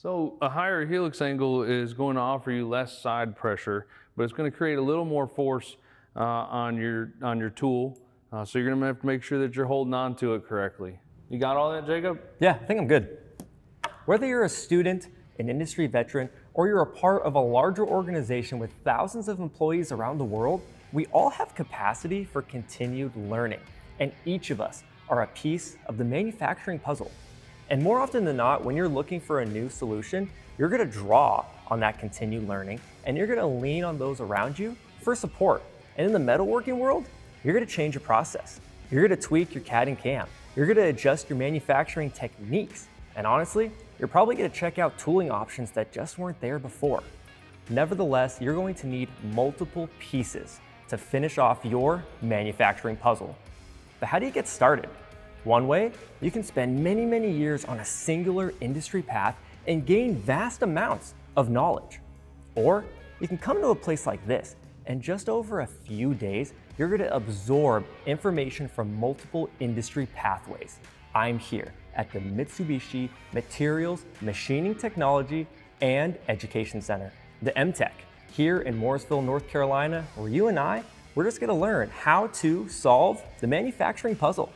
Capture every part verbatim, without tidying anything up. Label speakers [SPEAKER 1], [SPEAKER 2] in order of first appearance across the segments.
[SPEAKER 1] So a higher helix angle is going to offer you less side pressure, but it's going to create a little more force uh, on your on your tool. Uh, so you're going to have to make sure that you're holding on to it correctly. You got all that, Jacob?
[SPEAKER 2] Yeah, I think I'm good. Whether you're a student, an industry veteran, or you're a part of a larger organization with thousands of employees around the world, we all have capacity for continued learning, and each of us are a piece of the manufacturing puzzle. And more often than not, when you're looking for a new solution, you're gonna draw on that continued learning, and you're gonna lean on those around you for support. And in the metalworking world, you're gonna change your process. You're gonna tweak your C A D and C A M. You're gonna adjust your manufacturing techniques. And honestly, you're probably gonna check out tooling options that just weren't there before. Nevertheless, you're going to need multiple pieces to finish off your manufacturing puzzle. But how do you get started? One way, you can spend many, many years on a singular industry path and gain vast amounts of knowledge. Or you can come to a place like this, and just over a few days, you're gonna absorb information from multiple industry pathways. I'm here at the Mitsubishi Materials Machining Technology and Education Center, the MTech, here in Mooresville, North Carolina, where you and I, we're just gonna learn how to solve the manufacturing puzzle.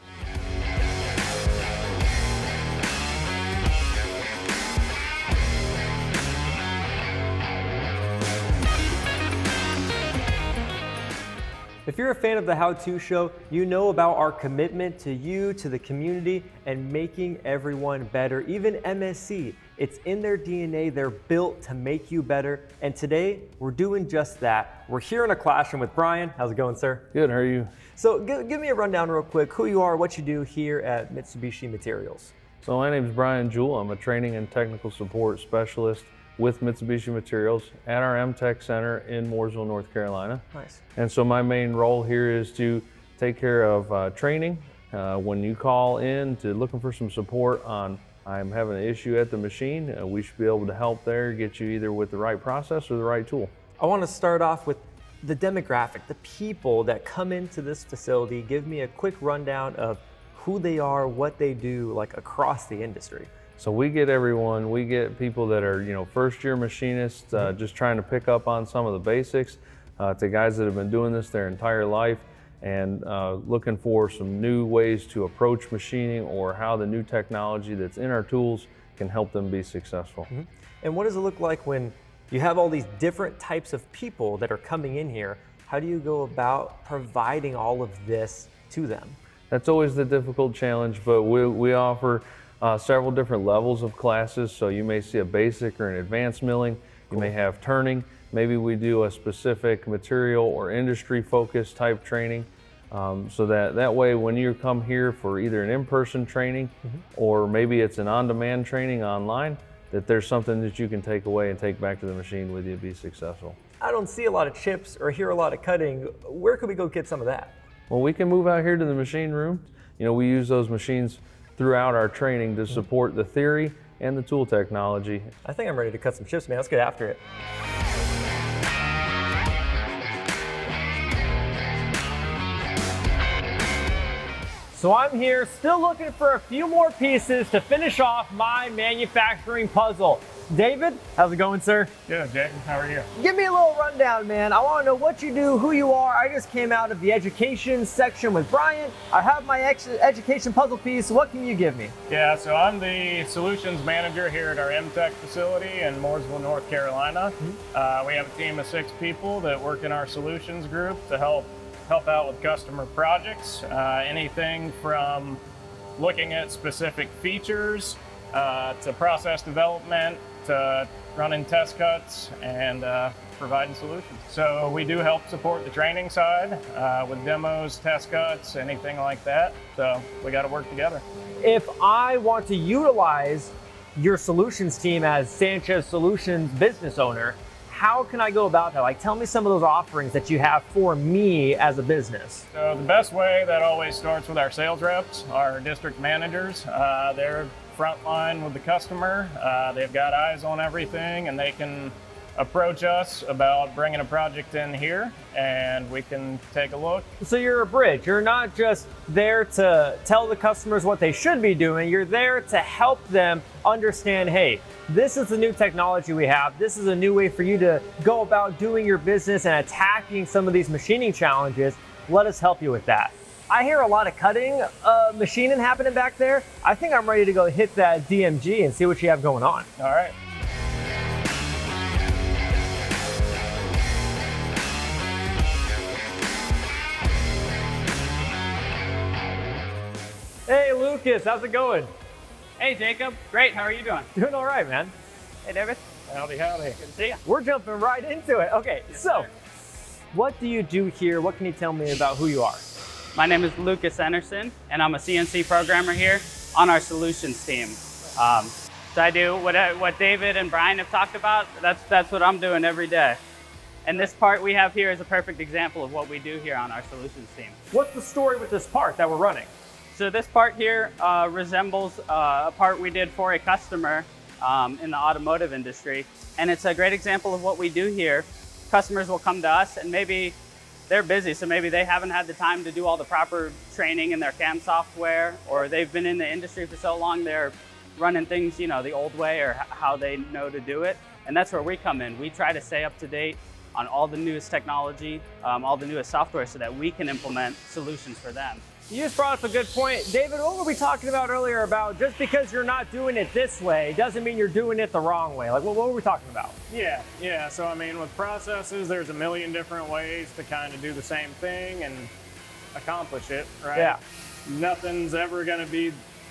[SPEAKER 2] If you're a fan of the How To Show, you know about our commitment to you, to the community, and making everyone better. Even M S C, it's in their D N A, they're built to make you better. And today, we're doing just that. We're here in a classroom with Brian. How's it going, sir?
[SPEAKER 1] Good, how are you?
[SPEAKER 2] So give, give me a rundown real quick, who you are, what you do here at Mitsubishi Materials.
[SPEAKER 1] So my name is Brian Jewell. I'm a training and technical support specialist with Mitsubishi Materials at our MTech Center in Mooresville, North Carolina.
[SPEAKER 2] Nice.
[SPEAKER 1] And so my main role here is to take care of uh, training. Uh, when you call in to looking for some support on I'm having an issue at the machine, uh, we should be able to help there, get you either with the right process or the right tool.
[SPEAKER 2] I want to start off with the demographic, the people that come into this facility. Give me a quick rundown of who they are, what they do, like across the industry.
[SPEAKER 1] So we get everyone, we get people that are, you know, first year machinists, uh, just trying to pick up on some of the basics, uh, to guys that have been doing this their entire life and uh, looking for some new ways to approach machining or how the new technology that's in our tools can help them be successful.
[SPEAKER 2] Mm-hmm. And what does it look like when you have all these different types of people that are coming in here? How do you go about providing all of this to them?
[SPEAKER 1] That's always the difficult challenge, but we, we offer Uh, several different levels of classes. So you may see a basic or an advanced milling. You
[SPEAKER 2] Cool.
[SPEAKER 1] may have turning. Maybe we do a specific material or industry focused type training. Um, so that, that way when you come here for either an in-person training mm-hmm. or maybe it's an on-demand training online, that there's something that you can take away and take back to the machine with you to be successful.
[SPEAKER 2] I don't see a lot of chips or hear a lot of cutting. Where could we go get some of that?
[SPEAKER 1] Well, we can move out here to the machine room. You know, we use those machines throughout our training to support the theory and the tool technology.
[SPEAKER 2] I think I'm ready to cut some chips, man. Let's get after it. So I'm here still looking for a few more pieces to finish off my manufacturing puzzle. David, how's it going, sir?
[SPEAKER 3] Good, Jacob. How are you?
[SPEAKER 2] Give me a little rundown, man. I want to know what you do, who you are. I just came out of the education section with Brian. I have my ex education puzzle piece. What can you give me?
[SPEAKER 3] Yeah, so I'm the solutions manager here at our MTech facility in Mooresville, North Carolina. Mm-hmm. uh, we have a team of six people that work in our solutions group to help help out with customer projects. Uh, anything from looking at specific features uh, to process development, to running test cuts and uh, providing solutions. So we do help support the training side uh, with demos, test cuts, anything like that. So we got to work together.
[SPEAKER 2] If I want to utilize your solutions team as Sanchez Solutions business owner, how can I go about that? Like, tell me some of those offerings that you have for me as a business.
[SPEAKER 3] So the best way, that always starts with our sales reps, our district managers. Uh, they're front line with the customer. Uh, they've got eyes on everything, and they can approach us about bringing a project in here, and we can take a look.
[SPEAKER 2] So you're a bridge. You're not just there to tell the customers what they should be doing. You're there to help them understand, hey, this is the new technology we have. This is a new way for you to go about doing your business and attacking some of these machining challenges. Let us help you with that. I hear a lot of cutting, uh, machining happening back there. I think I'm ready to go hit that D M G and see what you have going on.
[SPEAKER 3] All right.
[SPEAKER 2] Hey, Lucas, how's it going?
[SPEAKER 4] Hey, Jacob. Great. How are you doing?
[SPEAKER 2] Doing all right, man.
[SPEAKER 4] Hey, David.
[SPEAKER 3] Howdy, howdy.
[SPEAKER 4] Good to see you.
[SPEAKER 2] We're jumping right into it. Okay,
[SPEAKER 4] Yes,
[SPEAKER 2] so
[SPEAKER 4] sir.
[SPEAKER 2] what do you do here? What can you tell me about who you are?
[SPEAKER 4] My name is Lucas Enerson, and I'm a C N C programmer here on our solutions team. Um, so I do what, I, what David and Brian have talked about. That's, that's what I'm doing every day. And this part we have here is a perfect example of what we do here on our solutions team.
[SPEAKER 2] What's the story with this part that we're running?
[SPEAKER 4] So this part here uh, resembles uh, a part we did for a customer um, in the automotive industry. And it's a great example of what we do here. Customers will come to us and maybe they're busy, so maybe they haven't had the time to do all the proper training in their C A M software, or they've been in the industry for so long they're running things, you know, the old way or how they know to do it. And that's where we come in. We try to stay up to date on all the newest technology, um, all the newest software so that we can implement solutions for them.
[SPEAKER 2] You just brought up a good point. David, what were we talking about earlier about just because you're not doing it this way doesn't mean you're doing it the wrong way? Like, what, what were we talking about?
[SPEAKER 3] Yeah, yeah. So, I mean, with processes, there's a million different ways to kind of do the same thing and accomplish it, right?
[SPEAKER 2] Yeah.
[SPEAKER 3] Nothing's ever going to be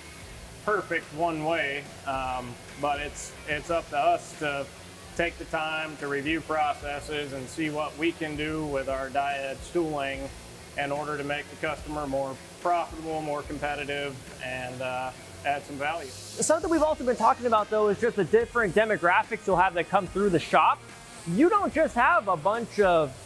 [SPEAKER 3] perfect one way, um, but it's, it's up to us to take the time to review processes and see what we can do with our die edge tooling in order to make the customer more profitable, more competitive, and uh, add some value.
[SPEAKER 2] Something we've also been talking about, though, is just the different demographics you'll have that come through the shop. You don't just have a bunch of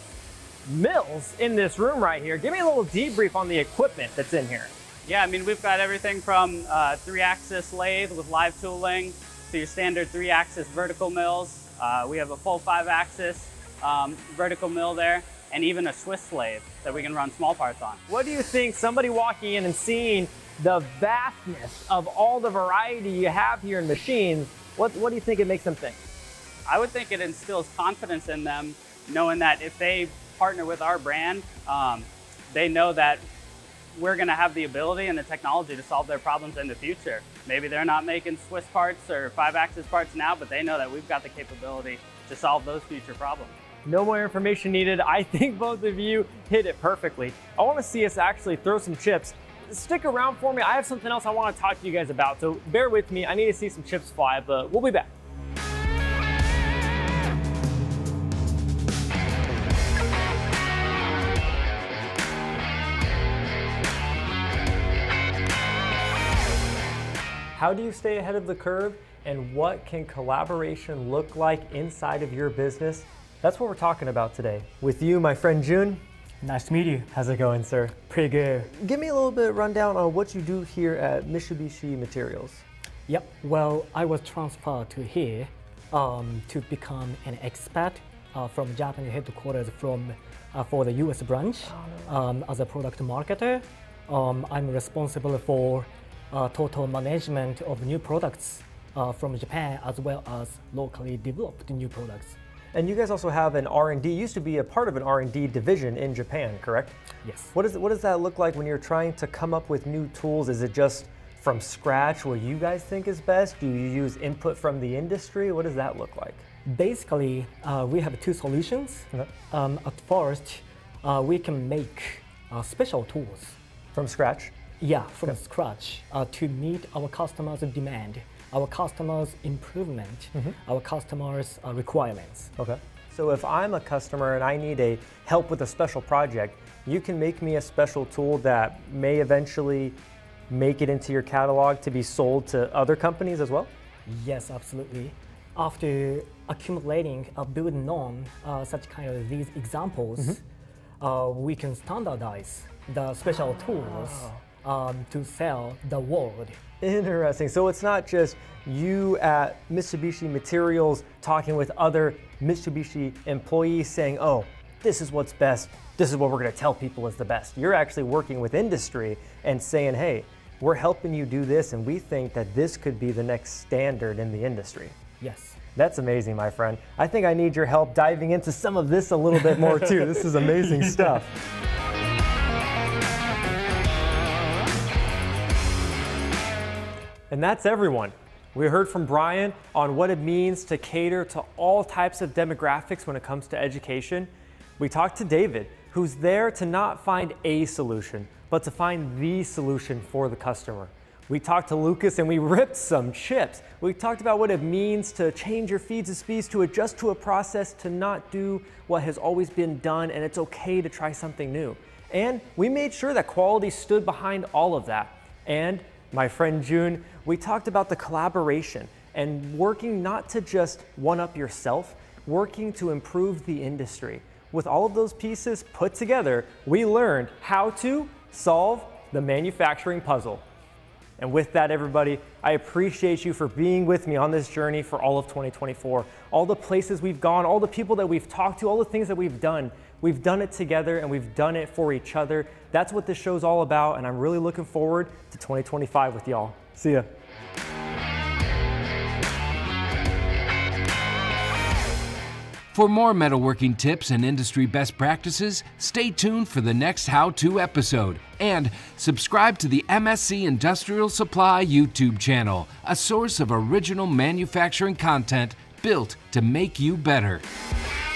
[SPEAKER 2] mills in this room right here. Give me a little debrief on the equipment that's in here.
[SPEAKER 4] Yeah, I mean, we've got everything from uh, three-axis lathe with live tooling to your standard three-axis vertical mills. Uh, we have a full five-axis um, vertical mill there, and even a Swiss lathe that we can run small parts on.
[SPEAKER 2] What do you think, somebody walking in and seeing the vastness of all the variety you have here in machines, what, what do you think it makes them think?
[SPEAKER 4] I would think it instills confidence in them, knowing that if they partner with our brand, um, they know that we're gonna have the ability and the technology to solve their problems in the future. Maybe they're not making Swiss parts or five-axis parts now, but they know that we've got the capability to solve those future problems.
[SPEAKER 2] No more information needed. I think both of you hit it perfectly. I want to see us actually throw some chips. Stick around for me. I have something else I want to talk to you guys about, so bear with me. I need to see some chips fly, but we'll be back. How do you stay ahead of the curve, and what can collaboration look like inside of your business? That's what we're talking about today. With you, my friend Jun.
[SPEAKER 5] Nice to meet you.
[SPEAKER 2] How's it going, sir?
[SPEAKER 5] Pretty good.
[SPEAKER 2] Give me a little bit rundown on what you do here at Mitsubishi Materials.
[SPEAKER 5] Yep. Well, I was transferred to here um, to become an expat uh, from Japanese headquarters from uh, for the U S branch. Oh, no. um, as a product marketer. Um, I'm responsible for uh, total management of new products uh, from Japan, as well as locally developed new products.
[SPEAKER 2] And you guys also have an R and D, used to be a part of an R and D division in Japan, correct?
[SPEAKER 5] Yes.
[SPEAKER 2] What, is, what does that look like when you're trying to come up with new tools? Is it just from scratch what you guys think is best? Do you use input from the industry? What does that look like?
[SPEAKER 5] Basically, uh, we have two solutions.
[SPEAKER 2] Okay.
[SPEAKER 5] Um, at first, uh, we can make uh, special tools.
[SPEAKER 2] From scratch?
[SPEAKER 5] Yeah, from
[SPEAKER 2] Okay.
[SPEAKER 5] scratch uh, to meet our customers' demand, our customers' improvement,
[SPEAKER 2] Mhm.
[SPEAKER 5] our customers' uh, requirements.
[SPEAKER 2] Okay. So if I'm a customer and I need a help with a special project, you can make me a special tool that may eventually make it into your catalog to be sold to other companies as well?
[SPEAKER 5] Yes, absolutely. After accumulating, uh, building on uh, such kind of these examples,
[SPEAKER 2] Mm-hmm.
[SPEAKER 5] uh, we can standardize the special tools um, to sell the world
[SPEAKER 2] Interesting. So it's not just you at Mitsubishi Materials talking with other Mitsubishi employees saying, oh, this is what's best, this is what we're going to tell people is the best. You're actually working with industry and saying, hey, we're helping you do this, and we think that this could be the next standard in the industry.
[SPEAKER 5] Yes.
[SPEAKER 2] That's amazing, my friend. I think I need your help diving into some of this a little bit more too. This is amazing stuff. And that's everyone. We heard from Brian on what it means to cater to all types of demographics when it comes to education. We talked to David, who's there to not find a solution, but to find the solution for the customer. We talked to Lucas and we ripped some chips. We talked about what it means to change your feeds and speeds, to adjust to a process, to not do what has always been done, and it's okay to try something new. And we made sure that quality stood behind all of that. And my friend Jun, we talked about the collaboration and working not to just one-up yourself, working to improve the industry. With all of those pieces put together, we learned how to solve the manufacturing puzzle. And with that, everybody, I appreciate you for being with me on this journey for all of twenty twenty-four. All the places we've gone, all the people that we've talked to, all the things that we've done. We've done it together and we've done it for each other. That's what this show's all about, and I'm really looking forward to twenty twenty-five with y'all. See ya.
[SPEAKER 6] For more metalworking tips and industry best practices, stay tuned for the next how-to episode. And subscribe to the M S C Industrial Supply YouTube channel, a source of original manufacturing content built to make you better.